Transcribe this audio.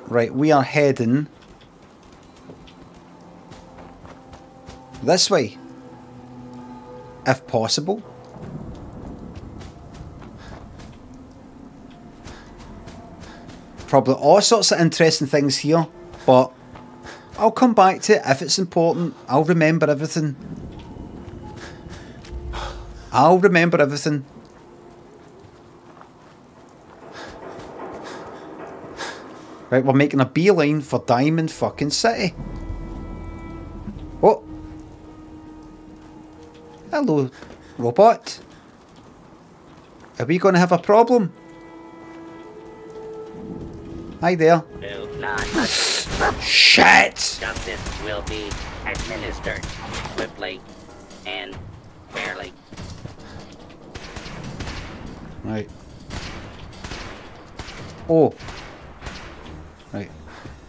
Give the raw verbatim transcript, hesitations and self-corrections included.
Right, we are heading this way, if possible. Probably all sorts of interesting things here, but I'll come back to it if it's important. I'll remember everything. I'll remember everything. Right, we're making a beeline for Diamond fucking City. Oh. Hello, robot. Are we going to have a problem? Hi there. Do not. Shit! Justice will be administered swiftly and fairly. Right. Oh. Right.